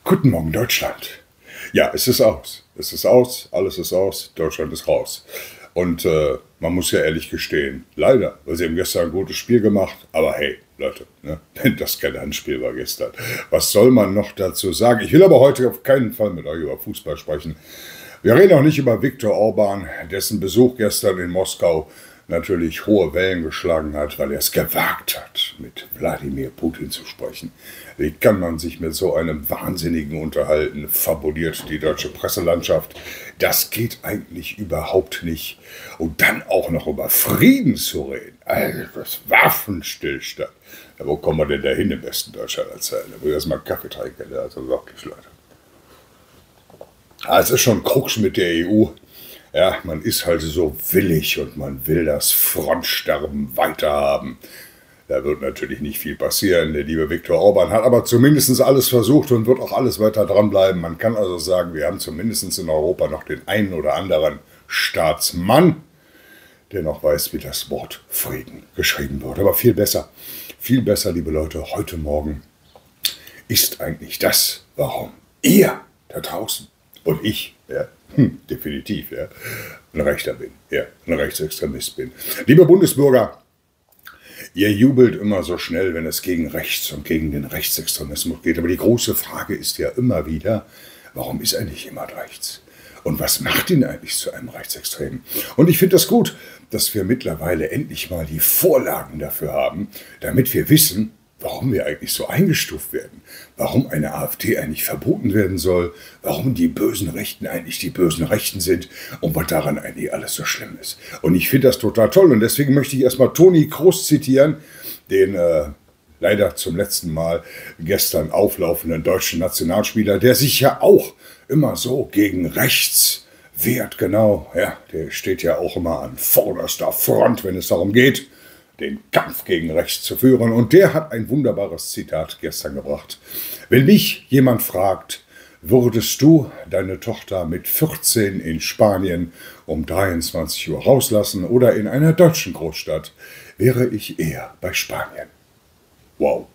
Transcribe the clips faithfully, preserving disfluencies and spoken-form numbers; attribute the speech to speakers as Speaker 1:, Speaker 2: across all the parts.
Speaker 1: Guten Morgen, Deutschland. Ja, es ist aus. Es ist aus, alles ist aus, Deutschland ist raus. Und äh, man muss ja ehrlich gestehen, leider, weil sie haben gestern ein gutes Spiel gemacht, aber hey, Leute, ne, das kein Handspiel war gestern. Was soll man noch dazu sagen? Ich will aber heute auf keinen Fall mit euch über Fußball sprechen. Wir reden auch nicht über Viktor Orban, dessen Besuch gestern in Moskau natürlich hohe Wellen geschlagen hat, weil er es gewagt hat, mit Wladimir Putin zu sprechen. Wie kann man sich mit so einem Wahnsinnigen unterhalten, fabuliert die deutsche Presselandschaft. Das geht eigentlich überhaupt nicht. Und dann auch noch über Frieden zu reden. Also das Waffenstillstand. Ja, wo kommen wir denn da hin im besten Deutschland erzählen? Da will ich erstmal Kaffee trinken. Also wirklich, Leute. Ah, es ist schon Krux mit der E U. Ja, man ist halt so willig und man will das Frontsterben weiterhaben. Da wird natürlich nicht viel passieren. Der liebe Viktor Orban hat aber zumindest alles versucht und wird auch alles weiter dranbleiben. Man kann also sagen, wir haben zumindest in Europa noch den einen oder anderen Staatsmann, der noch weiß, wie das Wort Frieden geschrieben wird. Aber viel besser, viel besser, liebe Leute, heute Morgen ist eigentlich das, warum ihr da draußen und ich, ja, hm, definitiv, ja, ein Rechter bin, ja, ein Rechtsextremist bin. Liebe Bundesbürger, ihr jubelt immer so schnell, wenn es gegen rechts und gegen den Rechtsextremismus geht. Aber die große Frage ist ja immer wieder, warum ist eigentlich jemand rechts? Und was macht ihn eigentlich zu einem Rechtsextremen? Und ich finde das gut, dass wir mittlerweile endlich mal die Vorlagen dafür haben, damit wir wissen, warum wir eigentlich so eingestuft werden, warum eine AfD eigentlich verboten werden soll, warum die bösen Rechten eigentlich die bösen Rechten sind und was daran eigentlich alles so schlimm ist. Und ich finde das total toll und deswegen möchte ich erstmal Toni Kroos zitieren, den äh, leider zum letzten Mal gestern auflaufenden deutschen Nationalspieler, der sich ja auch immer so gegen rechts wehrt, genau, ja, der steht ja auch immer an vorderster Front, wenn es darum geht, den Kampf gegen rechts zu führen. Und der hat ein wunderbares Zitat gestern gebracht. Wenn mich jemand fragt, würdest du deine Tochter mit vierzehn in Spanien um dreiundzwanzig Uhr rauslassen oder in einer deutschen Großstadt, wäre ich eher bei Spanien. Wow.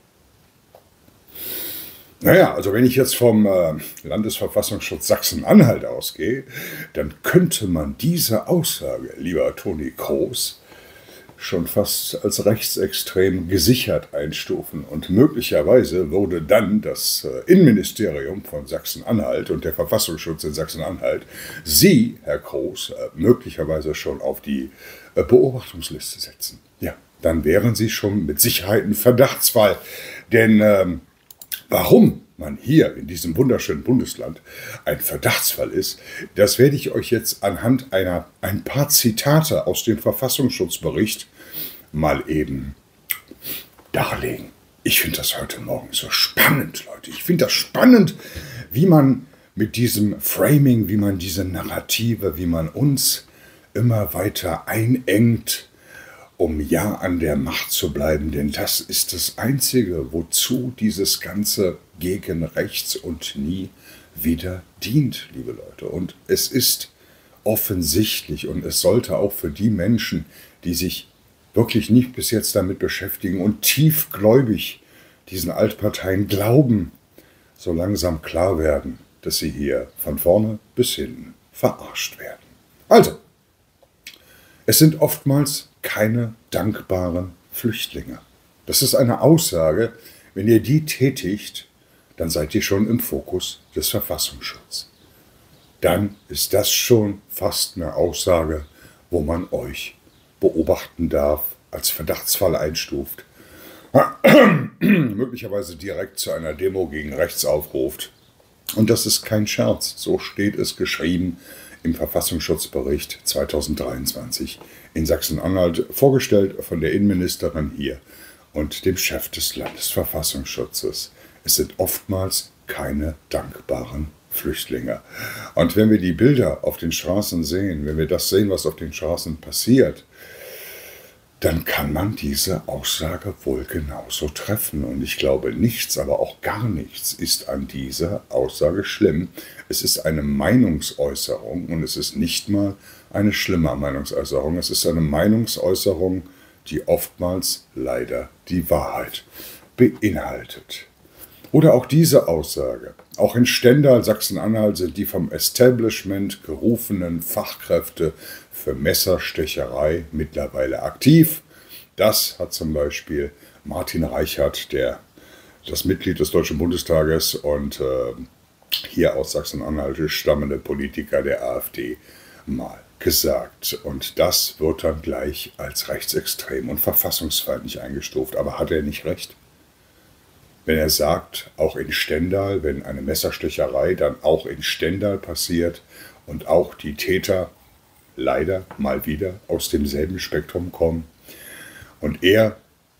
Speaker 1: Naja, also wenn ich jetzt vom äh, Landesverfassungsschutz Sachsen-Anhalt ausgehe, dann könnte man diese Aussage, lieber Toni Kroos, schon fast als rechtsextrem gesichert einstufen. Und möglicherweise würde dann das Innenministerium von Sachsen-Anhalt und der Verfassungsschutz in Sachsen-Anhalt Sie, Herr Kroos, möglicherweise schon auf die Beobachtungsliste setzen. Ja, dann wären Sie schon mit Sicherheit ein Verdachtsfall. Denn ähm, warum man hier in diesem wunderschönen Bundesland ein Verdachtsfall ist, das werde ich euch jetzt anhand einer ein paar Zitate aus dem Verfassungsschutzbericht mal eben darlegen. Ich finde das heute Morgen so spannend, Leute. Ich finde das spannend, wie man mit diesem Framing, wie man diese Narrative, wie man uns immer weiter einengt, um ja an der Macht zu bleiben, denn das ist das Einzige, wozu dieses Ganze gegen rechts und nie wieder dient, liebe Leute. Und es ist offensichtlich und es sollte auch für die Menschen, die sich wirklich nicht bis jetzt damit beschäftigen und tiefgläubig diesen Altparteien glauben, so langsam klar werden, dass sie hier von vorne bis hinten verarscht werden. Also, es sind oftmals keine dankbaren Flüchtlinge. Das ist eine Aussage, wenn ihr die tätigt, dann seid ihr schon im Fokus des Verfassungsschutzes. Dann ist das schon fast eine Aussage, wo man euch beobachten darf, als Verdachtsfall einstuft, möglicherweise direkt zu einer Demo gegen rechts aufruft. Und das ist kein Scherz, so steht es geschrieben im Verfassungsschutzbericht zweitausenddreiundzwanzig in Sachsen-Anhalt, vorgestellt von der Innenministerin hier und dem Chef des Landesverfassungsschutzes. Es sind oftmals keine dankbaren Flüchtlinge. Und wenn wir die Bilder auf den Straßen sehen, wenn wir das sehen, was auf den Straßen passiert, dann kann man diese Aussage wohl genauso treffen. Und ich glaube, nichts, aber auch gar nichts ist an dieser Aussage schlimm. Es ist eine Meinungsäußerung und es ist nicht mal eine schlimme Meinungsäußerung. Es ist eine Meinungsäußerung, die oftmals leider die Wahrheit beinhaltet. Oder auch diese Aussage. Auch in Stendal, Sachsen-Anhalt, sind die vom Establishment gerufenen Fachkräfte für Messerstecherei mittlerweile aktiv. Das hat zum Beispiel Martin Reichert, der, das Mitglied des Deutschen Bundestages und äh, hier aus Sachsen-Anhalt stammende Politiker der AfD, mal gesagt. Und das wird dann gleich als rechtsextrem und verfassungsfeindlich eingestuft. Aber hat er nicht recht? Wenn er sagt, auch in Stendal, wenn eine Messerstecherei dann auch in Stendal passiert und auch die Täter leider mal wieder aus demselben Spektrum kommen. Und er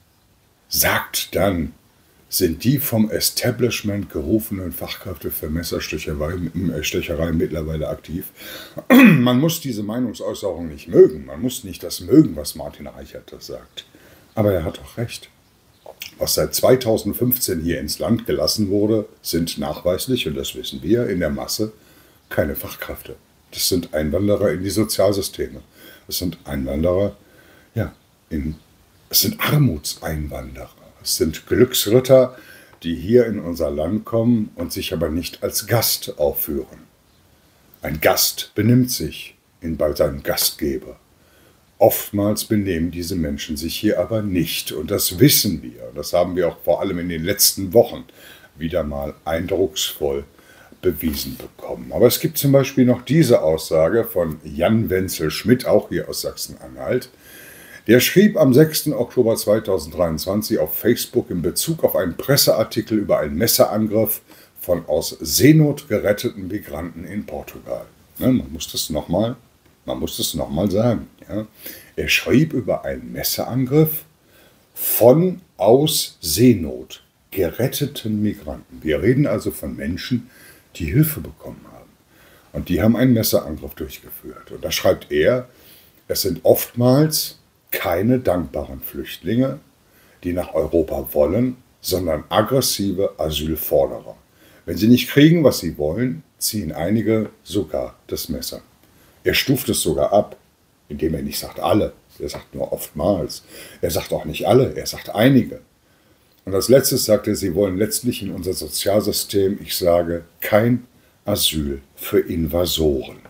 Speaker 1: sagt dann, sind die vom Establishment gerufenen Fachkräfte für Messerstecherei Stecherei mittlerweile aktiv. Man muss diese Meinungsäußerung nicht mögen. Man muss nicht das mögen, was Martin Reichert das sagt. Aber er hat auch recht. Was seit zweitausendfünfzehn hier ins Land gelassen wurde, sind nachweislich, und das wissen wir, in der Masse keine Fachkräfte. Das sind Einwanderer in die Sozialsysteme. Das sind Einwanderer, ja, in, es sind Armutseinwanderer. Es sind Glücksritter, die hier in unser Land kommen und sich aber nicht als Gast aufführen. Ein Gast benimmt sich in, bei seinem Gastgeber. Oftmals benehmen diese Menschen sich hier aber nicht. Und das wissen wir. Das haben wir auch vor allem in den letzten Wochen wieder mal eindrucksvoll bewiesen bekommen. Aber es gibt zum Beispiel noch diese Aussage von Jan Wenzel Schmidt, auch hier aus Sachsen-Anhalt. Der schrieb am sechsten Oktober zweitausenddreiundzwanzig auf Facebook in Bezug auf einen Presseartikel über einen Messerangriff von aus Seenot geretteten Migranten in Portugal. Ne, man muss das nochmal man muss das nochmal sagen. Ja. Er schrieb über einen Messerangriff von aus Seenot geretteten Migranten. Wir reden also von Menschen, die Hilfe bekommen haben. Und die haben einen Messerangriff durchgeführt. Und da schreibt er, es sind oftmals keine dankbaren Flüchtlinge, die nach Europa wollen, sondern aggressive Asylforderer. Wenn sie nicht kriegen, was sie wollen, ziehen einige sogar das Messer. Er stuft es sogar ab, indem er nicht sagt alle, er sagt nur oftmals. Er sagt auch nicht alle, er sagt einige. Und als letztes sagt er, sie wollen letztlich in unser Sozialsystem, ich sage, kein Asyl für Invasoren.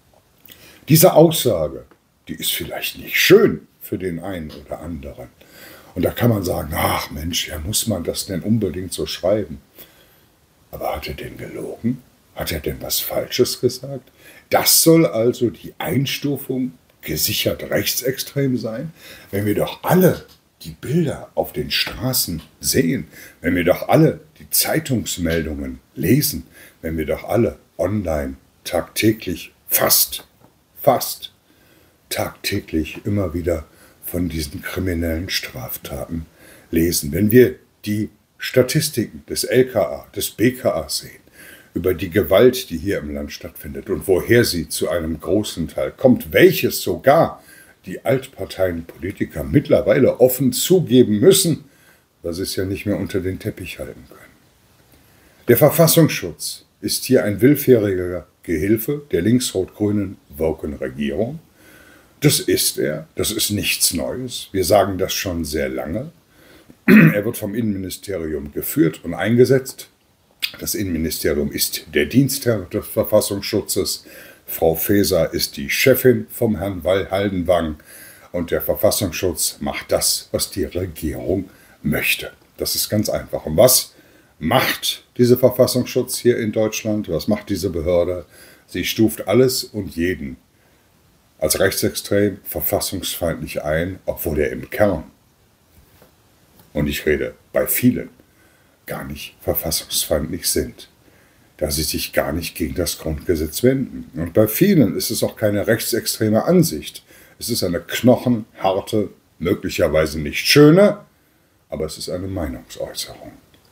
Speaker 1: Diese Aussage, die ist vielleicht nicht schön für den einen oder anderen. Und da kann man sagen, ach Mensch, ja, muss man das denn unbedingt so schreiben? Aber hat er denn gelogen? Hat er denn was Falsches gesagt? Das soll also die Einstufung gesichert rechtsextrem sein? Wenn wir doch alle die Bilder auf den Straßen sehen, wenn wir doch alle die Zeitungsmeldungen lesen, wenn wir doch alle online tagtäglich, fast, fast tagtäglich immer wieder von diesen kriminellen Straftaten lesen, wenn wir die Statistiken des L K A, des B K A sehen, über die Gewalt, die hier im Land stattfindet und woher sie zu einem großen Teil kommt, welches sogar die Altparteienpolitiker mittlerweile offen zugeben müssen, weil sie es ja nicht mehr unter den Teppich halten können. Der Verfassungsschutz ist hier ein willfähriger Gehilfe der links-rot-grünen Woken-Regierung. Das ist er, das ist nichts Neues, wir sagen das schon sehr lange. Er wird vom Innenministerium geführt und eingesetzt. Das Innenministerium ist der Dienstherr des Verfassungsschutzes. Frau Faeser ist die Chefin vom Herrn Haldenwang. Und der Verfassungsschutz macht das, was die Regierung möchte. Das ist ganz einfach. Und was macht dieser Verfassungsschutz hier in Deutschland? Was macht diese Behörde? Sie stuft alles und jeden als rechtsextrem, verfassungsfeindlich ein, obwohl er im Kern, und ich rede bei vielen, gar nicht verfassungsfeindlich sind, da sie sich gar nicht gegen das Grundgesetz wenden. Und bei vielen ist es auch keine rechtsextreme Ansicht. Es ist eine knochenharte, möglicherweise nicht schöne, aber es ist eine Meinungsäußerung.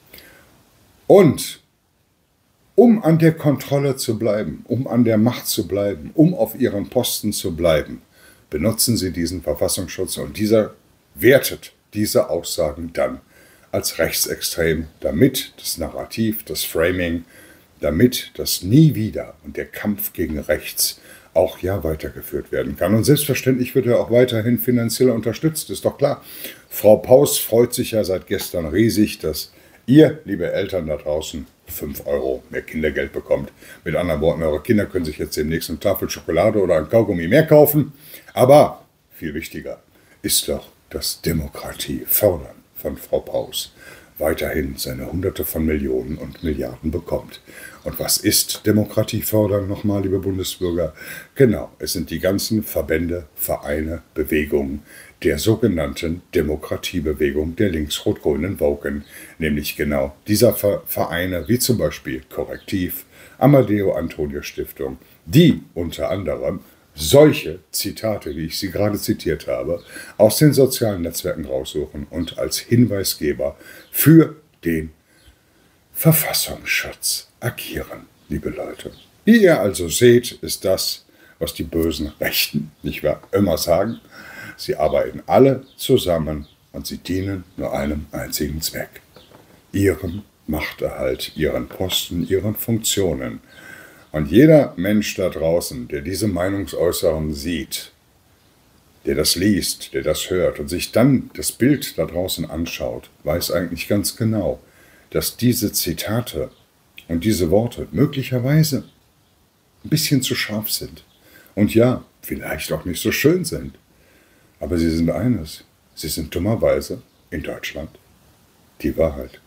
Speaker 1: Und um an der Kontrolle zu bleiben, um an der Macht zu bleiben, um auf ihren Posten zu bleiben, benutzen sie diesen Verfassungsschutz und dieser wertet diese Aussagen dann als rechtsextrem, damit das Narrativ, das Framing, damit das nie wieder und der Kampf gegen rechts auch ja weitergeführt werden kann. Und selbstverständlich wird er auch weiterhin finanziell unterstützt, ist doch klar. Frau Paus freut sich ja seit gestern riesig, dass ihr, liebe Eltern da draußen, fünf Euro mehr Kindergeld bekommt. Mit anderen Worten, eure Kinder können sich jetzt demnächst eine Tafel Schokolade oder ein Kaugummi mehr kaufen. Aber viel wichtiger ist doch das Demokratie fördern von Frau Paus weiterhin seine Hunderte von Millionen und Milliarden bekommt. Und was ist Demokratie fördern nochmal, liebe Bundesbürger? Genau, es sind die ganzen Verbände, Vereine, Bewegungen der sogenannten Demokratiebewegung der links-rot-grünen Woken, nämlich genau dieser Vereine wie zum Beispiel Korrektiv, Amadeo Antonio Stiftung, die unter anderem solche Zitate, wie ich sie gerade zitiert habe, aus den sozialen Netzwerken raussuchen und als Hinweisgeber für den Verfassungsschutz agieren, liebe Leute. Wie ihr also seht, ist das, was die bösen Rechten, nicht wahr, immer sagen. Sie arbeiten alle zusammen und sie dienen nur einem einzigen Zweck: ihrem Machterhalt, ihren Posten, ihren Funktionen. Und jeder Mensch da draußen, der diese Meinungsäußerungen sieht, der das liest, der das hört und sich dann das Bild da draußen anschaut, weiß eigentlich ganz genau, dass diese Zitate und diese Worte möglicherweise ein bisschen zu scharf sind. Und ja, vielleicht auch nicht so schön sind. Aber sie sind eines, sie sind dummerweise in Deutschland die Wahrheit.